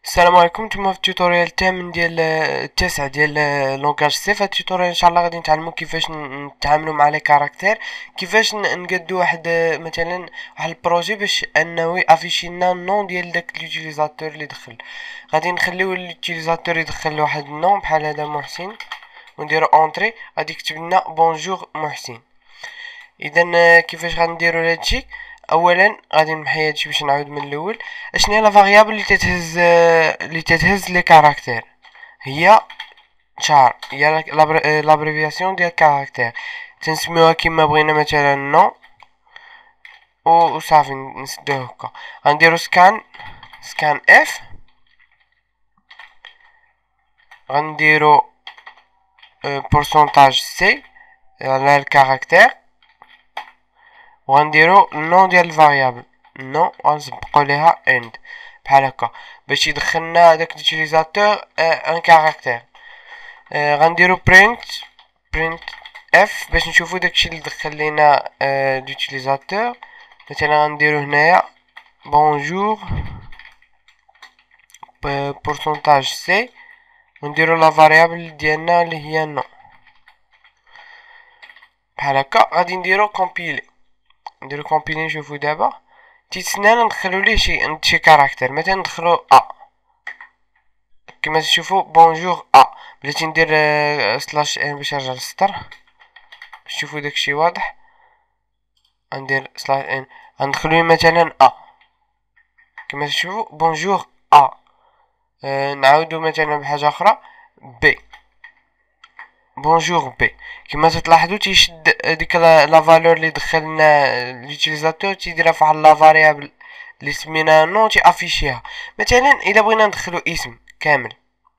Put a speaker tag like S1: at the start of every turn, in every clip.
S1: السلام عليكم. نتوما في التوتوريال الثامن ديال التاسع ديال لونغاج سي. في هاد التوتوريال ان شاء الله غادي نتعلموا كيفاش نتعاملوا مع لي كاركتير، كيفاش نقادو واحد مثلا واحد البروجي باش انه يافيشي لنا النون ديال داك لوتيليزاتور اللي دخل. غادي نخليو لوتيليزاتور يدخل واحد النون بحال هذا محسن، ونديرو اونطري. غادي يكتب لنا بونجور محسن. اذا كيفاش غنديروا هادشي؟ اولا غادي نمحي هادشي باش نعاود من الاول. اشنو هي لا فاريابل اللي تتهز لي كاركتير؟ هي شار، هي لابريفياسيون ديال كاركتير. تنسميوها كيما بغينا، مثلا نو وصافي نسدوه هكا. غنديرو سكان اف، غنديرو بورسونتاج سي على الكاركتير، وغنديرو النون ديال الفاريابل نو، غنسبقو ليها اند بحال هكا باش يدخلنا داك لوتيليزاتور ان كاركتير. غنديرو برينت اف باش نشوفو داكشي اللي دخل لينا لوتيليزاتور. مثلا غنديرو هنايا بونجور بورسونتاج سي، ونديرو لا فاريابل ديالنا اللي هي نو بحال هكا. غادي نديرو كومبيلي نشوفو دابا تيتسنانا ندخلو ليه شي كاركتر. مثلا ندخلو كما تشوفوا بونجور بلاتي ندير سلاش ان باش نرجع للسطر باش تشوفوا داكشي واضح. غندير سلاش ان، غندخلو مثلا كما تشوفوا بونجور نعاودو مثلا بحاجه اخرى بي بونجور بي. كما تلاحظوا تيشد ديك لا فالور اللي دخلنا لوتيليزاتور، تيديرها فواحد لا فاريابل اللي سميناها نو تيافيشيها. مثلا الا بغينا ندخلو اسم كامل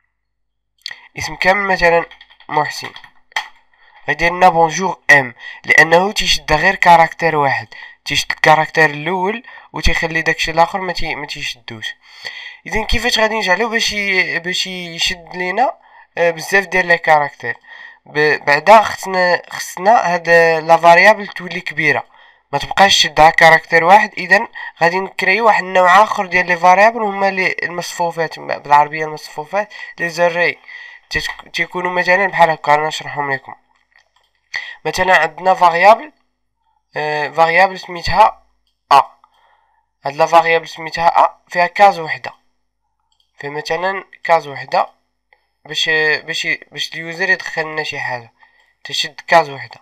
S1: مثلا محسن، غيدير لنا بونجور ام، لانه تيشد غير كاركتير واحد، تيشد الكاركتير الاول وتيخلي داكشي الاخر ما تيشدوش. اذا كيفاش غادي نجعلو باش يشد لينا بزاف ديال لي كاركتير؟ بعدا خصنا هاد لا فاريابل تولي كبيره، ما تبقاش تشد كاركتير واحد. اذا غادي نكريو واحد النوع اخر ديال لي فاريابل، هما لي المصفوفات، بالعربيه المصفوفات لي زري. تيكونوا مثلا بحال هكا، انا نشرحهم لكم. مثلا عندنا فاريابل سميتها هاد لا فاريابل سميتها فيها كاز وحده، في مثلا كاز وحده باش اليوزر يدخل لنا شي حاجه، تشد كاز وحده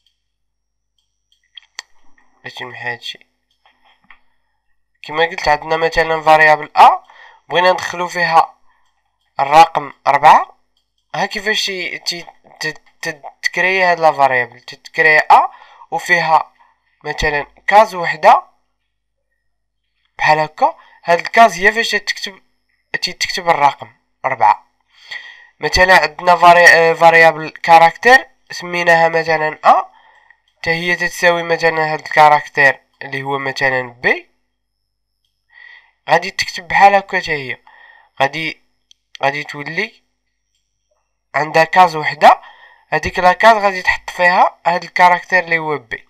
S1: باش نمحي هادشي. كما قلت عندنا مثلا فاريابل بغينا ندخلو فيها الرقم 4. ها كيفاش تتكري هاد لا فاريابل، تتكري وفيها مثلا كاز وحده بحال هكا. هاد الكاز هي فاش تكتب الرقم 4. مثلا عندنا فاريابل كاركتير سميناها مثلا حتى هي تتساوي مثلا هاد الكاركتير اللي هو مثلا بي، غادي تكتب بحال هكا حتى هي. غادي تولي عندها كاز وحده، هذيك لاكاز غادي تحط فيها هاد الكاركتير اللي هو بي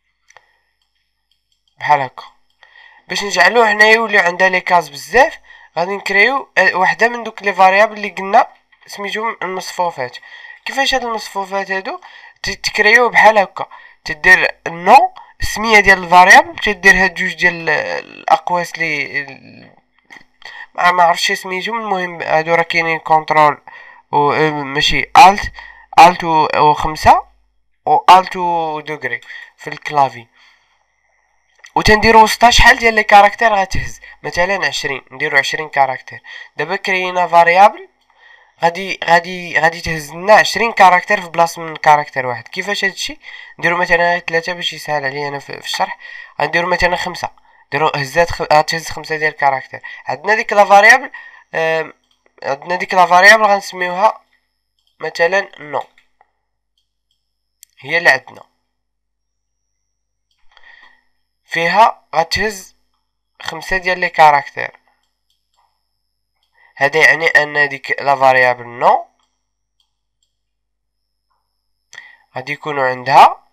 S1: بحال هكا. باش نجعلوه هنايا يولي عندها لي كاز بزاف، غادي نكريو وحده من دوك لي فاريابل اللي قلنا سميتهم المصفوفات. كيفاش هاد المصفوفات هادو تكريو بحال هكا؟ تدير النو السميه ديال الفاريابل، تدير هاد جوج ديال الاقواس لي ما عرفتش سميتهم. المهم هادو راه كاينين كونترول و ماشي الت و5 و الت و دوغري في الكلافي. وتنديرو وسطها شحال ديال لي كاركتير غتهز. مثلا 20، نديرو 20 كاركتير. دابا كرينا فاريابل غادي تهز لنا 20 كاركتير في بلاصه من كاركتير واحد. كيفاش هادشي؟ نديرو مثلا 3 باش يسهل عليا انا في الشرح. غنديرو مثلا 5، نديرو غتهز 5 ديال الكاركتير. عندنا ديك لا فاريابل غنسميوها مثلا نو، هي اللي عندنا فيها غتهز 5 ديال لي كاركتير. هذا يعني ان ديك لا فاريابل نو غادي يكونوا عندها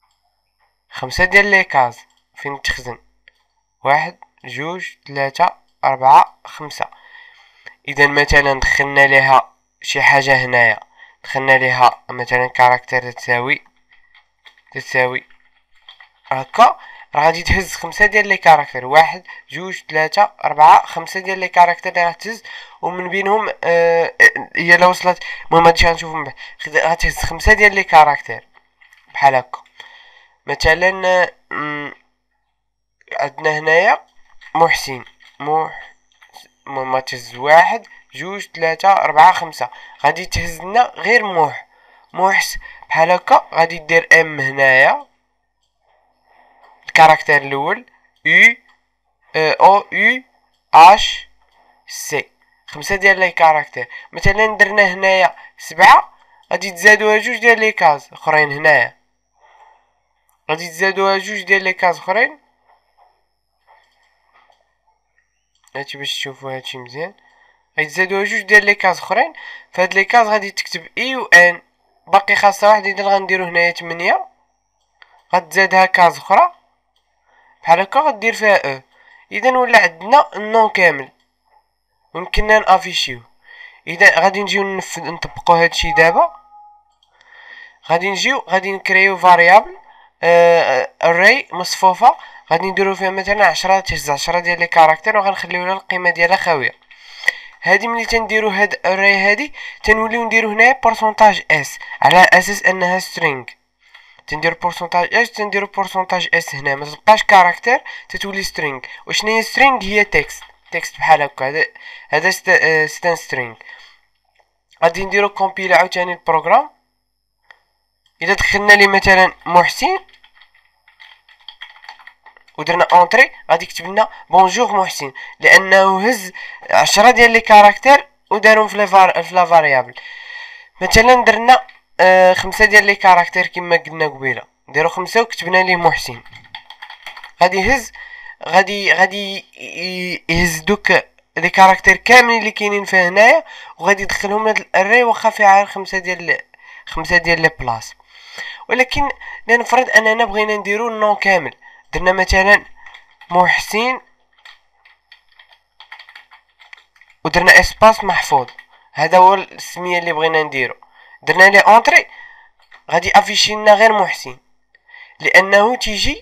S1: 5 ديال لي كاز فين تخزن: 1 2 3 5. اذا مثلا دخلنا لها شي حاجه هنايا، دخلنا لها مثلا كاركتير تساوي هكا، راه غادي تهز 5 ديال لي كاركتير، 1 2 3 4 5 ديال لي كاركتير اللي غتهز، ومن بينهم هي لا وصلت. المهم هادشي غنشوفو من بعد. غتهز 5 ديال لي كاركتير بحال هكا. مثلا عندنا هنايا محسن، ما تهز 1 2 3 4 5، غادي تهز لنا غير محس بحال هكا. غادي دير ام هنايا، الكاركتير الاول او اش سي، 5 ديال لي كاركتير. مثلا درنا هنايا 7، غادي تزادوها 2 ديال لي كاز اخرين هنايا، غادي تزادوها 2 ديال لي كاز اخرين. هادشي باش تشوفوا هادشي مزيان، غادي تزادوها 2 ديال لي كاز اخرين. فهاد لي كاز غادي تكتب اي و ان، باقي خاصها واحد اللي غنديرو هنايا 8، غتزادها كاز اخرى بحال هكا، غدير فيها او. اذا ولا عندنا النون كامل ويمكننا نافيشيو. اذا غادي نجيو نطبقو هادشي دابا. غادي نكريو فاريابل اري مصفوفه، غادي نديرو فيها مثلا 10 تهز 10 ديال لي كاركتير، وغنخليو لها القيمه ديالها خاويه. هادي ملي تنديرو هاد اري هادي تنوليو نديرو هنايا بورسونتاج اس على اساس انها سترينغ. تنديرو بورسونتاج اس، تنديرو بورسونتاج اس هنا، ما تبقاش كاركتير، تتولي سترينغ. وشنو هي سترينغ؟ هي تكست بحال هكا. هذا ستان سترينغ. غادي نديرو كومبيل عاوتاني البروغرام. اذا دخلنا لي مثلا محسن ودرنا اونطري، غادي يكتب لنا بونجور محسن، لانه هز 10 ديال لي كاركتير ودارهم في لا فاريابل. مثلا درنا 5 ديال لي كاركتير كما قلنا قبيله، نديرو 5 وكتبنا ليه محسن، غادي يهز غادي يهز دوك لي كاركتير كاملين اللي كاينين فيه هنايا، وغادي يدخلهم لهاد الاري واخا فيها 5 ديال لي بلاص. ولكن لنفرض اننا بغينا نديرو النون كامل، درنا مثلا محسن ودرنا اسباس محفوظ، هذا هو السميه اللي بغينا نديرو. درنا لي اونطري، غادي افيشي لنا غير محسن، لانه تيجي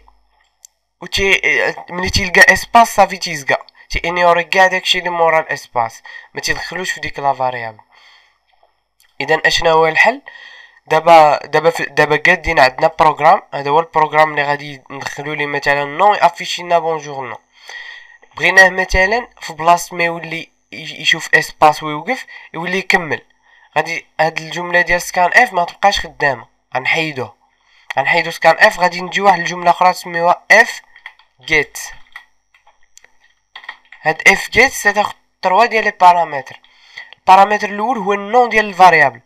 S1: ملي تيلقى اسباس صافي تيزقى، انيوري كاع داكشي اللي مورا الاسباس، ما تيدخلوش في ديك لا فاريابل. اذا اشنا هو الحل؟ دابا قادين عندنا بروغرام، هذا هو البروغرام اللي غادي ندخلو ليه مثلا نو يافيشي لنا بونجور نو. بغيناه مثلا في بلاصه ما يولي يشوف اسباس ويوقف، يولي يكمل. غادي هاد الجمله ديال سكان اف ما تبقاش خدامه، غنحيدو سكان اف. غادي نجي واحد الجمله اخرى نسميوها اف جيت. هاد اف جيت ستاخد 3 ديال لي بارامتر. البارامتر الاول هو النون ديال الفاريابل،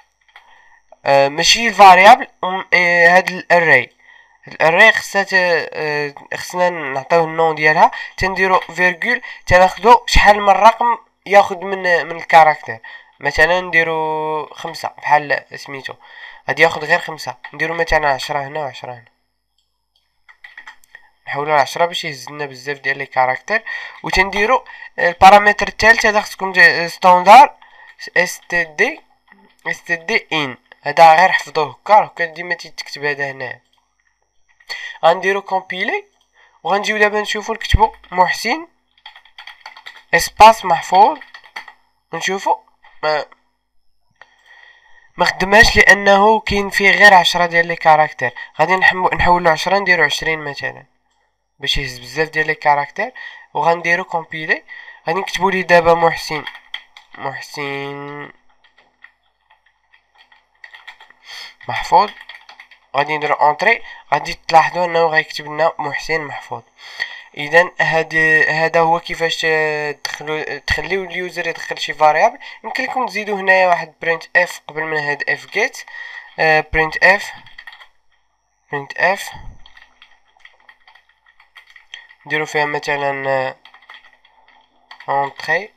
S1: ماشي الفاريابل. هاد الاري خصنا نعطيوه النون ديالها، تنديرو فيرغول، تناخدو شحال من رقم ياخد من الكاركتير. مثلا نديرو 5 بحال سميتو، غادي ياخد غير 5. نديرو مثلا 10 هنا و 10 هنا، نحولو ل 10 باش يهزلنا بزاف ديال لي كاركتير. وتنديرو البارامتر الثالث، هذا خصكم ستاندار اس تي دي ان، هذا غير حفظوه هكا ديما تيتكتب هذا هنا. غنديرو كومبيلي، وغنجيو دابا نشوفو نكتبو محسن اسباس محفوظ، ونشوفو ما خدماش لانه كاين فيه غير 10 ديال لي كاركتير. غادي نحولو 10 نديرو 20 مثلا باش يهز بزاف ديال لي كاركتير. وغنديرو كومبيلي، غادي نكتبو ليه دابا محسن محفوظ، غادي نديرو اونطري. غادي تلاحظوا انه غيكتب لنا محسن محفوظ. اذا هذا هو كيفاش تخليو اليوزر يدخل شي فاريابل. يمكن لكم تزيدوا هنايا واحد برينت اف قبل من هاد اف جيت. برينت اف نديرو فيها مثلا entrer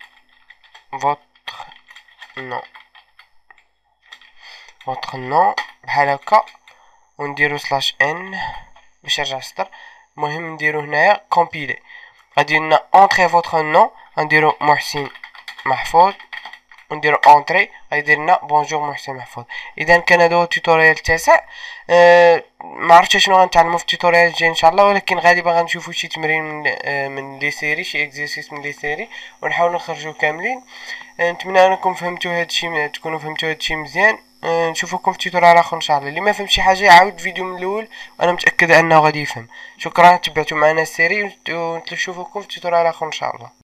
S1: votre nom بحال هكا، ونديرو سلاش ان باش يرجع السطر. المهم نديرو هنايا كومبيلي، غادي لنا entrer votre nom غنديرو محسن محفوظ ونديرو اونطري غيدير لنا بونجور محسن محفوظ. اذا كان هذا هو التوتوريال التاسع. ما عرفتش شنو غنتعلموا في التوتوريال الجاي ان شاء الله، ولكن غالبا غنشوفوا شي تمرين من لي سيري، شي اكزرسيس من لي سيري، ونحاول نخرجوا كاملين. نتمنى انكم فهمتوا هادشي، تكونوا فهمتوا هادشي مزيان. نشوفكم في توتوريال اخر ان شاء الله. اللي ما فهم شي حاجه يعاود الفيديو من الاول، وانا متاكد انه غادي يفهم. شكرا تبعتوا معنا السيري، ونشوفكم في توتوريال اخر ان شاء الله.